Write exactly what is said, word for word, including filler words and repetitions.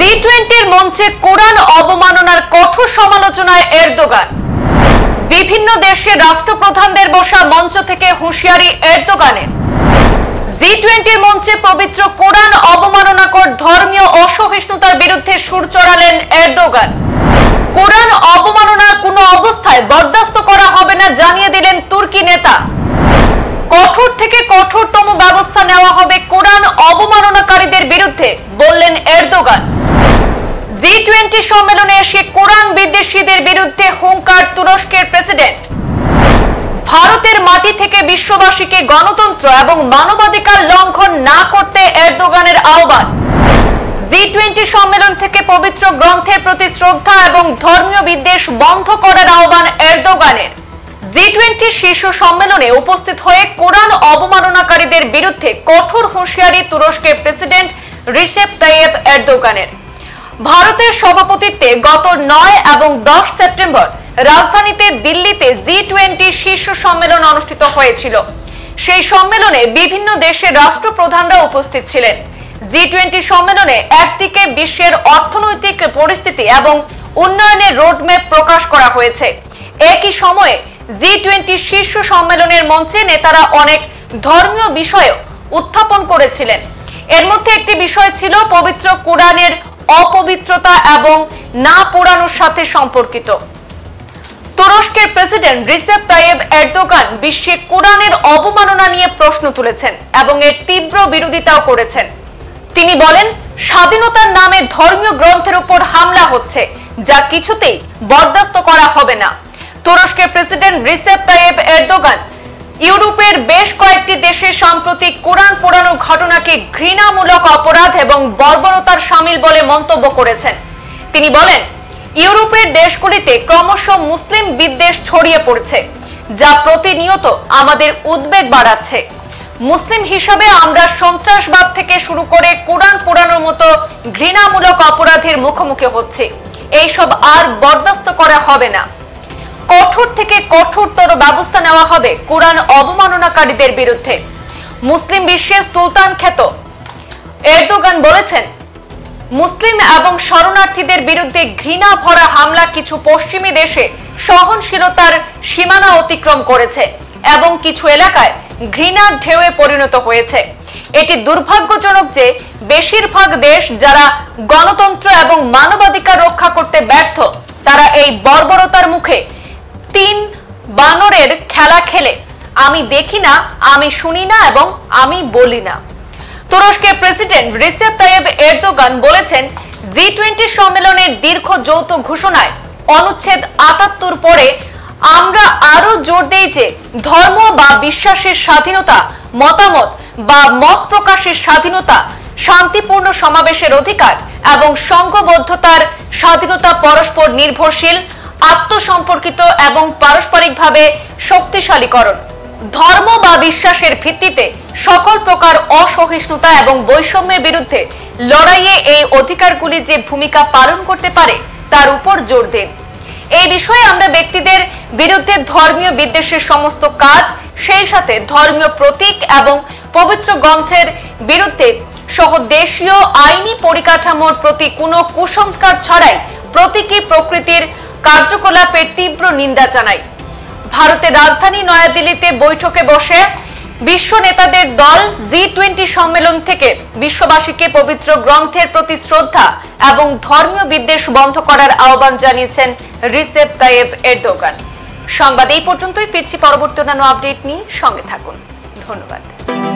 জি টোয়েন্টির মঞ্চে কোরআন অবমাননার কঠোর সমালোচনায় এরদোগান। বিভিন্ন দেশের রাষ্ট্রপ্রধানদের বসা মঞ্চ থেকে হুঁশিয়ারি এরদোগানের। জি টোয়েন্টির মঞ্চে পবিত্র কোরআন অবমাননাকর ধর্মীয় অসহিষ্ণুতার বিরুদ্ধে সুর চড়ালেন এরদোগান। কোরআন অবমাননার কোনো অবস্থায় বরদাস্ত করা হবে না জানিয়ে দিলেন তুর্কি নেতা। কঠোর থেকে কঠোরতম ব্যবস্থা নেওয়া হবে কোরআন অবমাননাকারীদের বিরুদ্ধে বললেন এরদোগান। জি টোয়েন্টি সম্মেলনে এসে কোরআন বিদ্বেষীদের বিরুদ্ধে হুঙ্কার তুরস্কের প্রেসিডেন্ট। ভারতের মাটি থেকে বিশ্ববাসীকে গণতন্ত্র এবং মানবাধিকার লঙ্ঘন না করতে এরদোগানের আহ্বান। জি টোয়েন্টি সম্মেলন থেকে পবিত্র গ্রন্থের প্রতি শ্রদ্ধা এবং ধর্মীয় বিদ্বেষ বন্ধ করার আহ্বান এরদোগানের। জি টোয়েন্টি শীর্ষ সম্মেলনে উপস্থিত হয়ে কোরআন অবমাননাকারীদের বিরুদ্ধে কঠোর হুঁশিয়ারি তুরস্কের প্রেসিডেন্ট রিসেপ তাইয়েপ এরদোগানের। ভারতের সভাপতিত্বে গত নয় এবং দশ সেপ্টেম্বর রাজধানীতে দিল্লিতে জি টোয়েন্টি শীর্ষ সম্মেলন অনুষ্ঠিত হয়েছিল। সেই সম্মেলনে বিভিন্ন দেশের রাষ্ট্রপ্রধানরা উপস্থিত ছিলেন। জি টোয়েন্টি সম্মেলনে একদিকে বিশ্বের অর্থনৈতিক পরিস্থিতি এবং উন্নয়নের রোডম্যাপ প্রকাশ করা হয়েছে, একই সময়ে জি টোয়েন্টি শীর্ষ সম্মেলনের মঞ্চে নেতারা অনেক ধর্মীয় বিষয় উত্থাপন করেছিলেন। এর মধ্যে একটি বিষয় ছিল পবিত্র কোরআনের অপবিত্রতা এবং না পোড়ানোর সাথে সম্পর্কিত। তুরস্কের প্রেসিডেন্ট রিসেপ তাইয়েপ এরদোগান বিশ্বে কোরআনের অবমাননা নিয়ে প্রশ্ন তুলেছেন এবং এর তীব্র বিরোধিতাও করেছেন। তিনি বলেন, স্বাধীনতার নামে ধর্মীয় গ্রন্থের উপর হামলা হচ্ছে, যা কিছুতেই বরদাস্ত করা হবে না। তুরস্কের প্রেসিডেন্ট রিসেপ তাইয়েপ এরদোগান ইউরোপের বেশ কয়েকটি দেশে সাম্প্রতিক কোরআন পোড়ানোর ঘটনাকে ঘৃণামূলক অপরাধ এবং বর্বরতার শামিল বলে মন্তব্য করেছেন। তিনি বলেন, ইউরোপের দেশগুলিতে ক্রমশ মুসলিম বিদ্বেষ ছড়িয়ে পড়ছে, যা প্রতিনিয়ত আমাদের উদ্বেগ বাড়াচ্ছে। মুসলিম হিসাবে আমরা সন্ত্রাসবাদ থেকে শুরু করে কোরআন পোড়ানোর মতো ঘৃণামূলক অপরাধের মুখোমুখি হচ্ছি। এইসব আর বরদাস্ত করা হবে না। কঠোর থেকে কঠোরতর ব্যবস্থা নেওয়া হবে কোরআন অবমাননাকারীদের বিরুদ্ধে। মুসলিম বিশ্বের সুলতান খ্যাত এরদোগান বলেছেন, মুসলিম এবং শরণার্থীদের বিরুদ্ধে ঘৃণা ভরা হামলা কিছু পশ্চিমী দেশে সহনশীলতার সীমানা অতিক্রম করেছে এবং কিছু এলাকায় ঘৃণার ঢেউয়ে পরিণত হয়েছে। এটি দুর্ভাগ্যজনক যে বেশিরভাগ দেশ যারা গণতন্ত্র এবং মানবাধিকার রক্ষা করতে ব্যর্থ, তারা এই বর্বরতার মুখে তিন বানরের খেলা খেলে আমি দেখি না, আমি শুনি না এবং আমি বলি না। তুরস্কের প্রেসিডেন্ট রিসেপ তাইয়েপ এরদোগান বলেছেন, জি টোয়েন্টি সম্মেলনের দীর্ঘ যৌথ ঘোষণায় অনুচ্ছেদ আটাত্তর পরে আমরা আরো জোর দেই যে ধর্ম বা বিশ্বাসের স্বাধীনতা, মতামত বা মত প্রকাশের স্বাধীনতা, শান্তিপূর্ণ সমাবেশের অধিকার এবং সংঘবদ্ধতার স্বাধীনতা পরস্পর নির্ভরশীল, আত্মসম্পর্কিত এবং পারস্পরিকভাবে শক্তিশালীকরণ। ধর্ম বা বিশ্বাসের ভিত্তিতে সকল প্রকার অসহিষ্ণুতা এবং বৈষম্যের বিরুদ্ধে লড়াইয়ে এই অধিকারগুলি যে ভূমিকা পালন করতে পারে তার উপর জোর দেন। এই বিষয়ে আমরা ব্যক্তিদের বিরুদ্ধে ধর্মীয় বিদ্বেষের সমস্ত কাজ, সেই সাথে ধর্মীয় প্রতীক এবং পবিত্র গ্রন্থের বিরুদ্ধে সহ দেশীয় আইনি পরিকাঠামোর প্রতি কোনো কুসংস্কার ছাড়াই প্রতীকী প্রকৃতির কার্যকলাপের তীব্র নিন্দা জানাই। ভারতের রাজধানী নয়াদিল্লিতে বৈঠকে বসে বিশ্ব নেতাদের দল জি টোয়েন্টি সম্মেলন থেকে বিশ্ববাসীকে পবিত্র গ্রন্থের প্রতি শ্রদ্ধা এবং ধর্মীয় বিদ্বেষ বন্ধ করার আহ্বান জানিয়েছেন রিসেপ তাইয়েপ এরদোগান। সংবাদ এই পর্যন্তই, ফিরছি পরবর্তী অন্যান্য আপডেট নিয়ে, সঙ্গে থাকুন। ধন্যবাদ।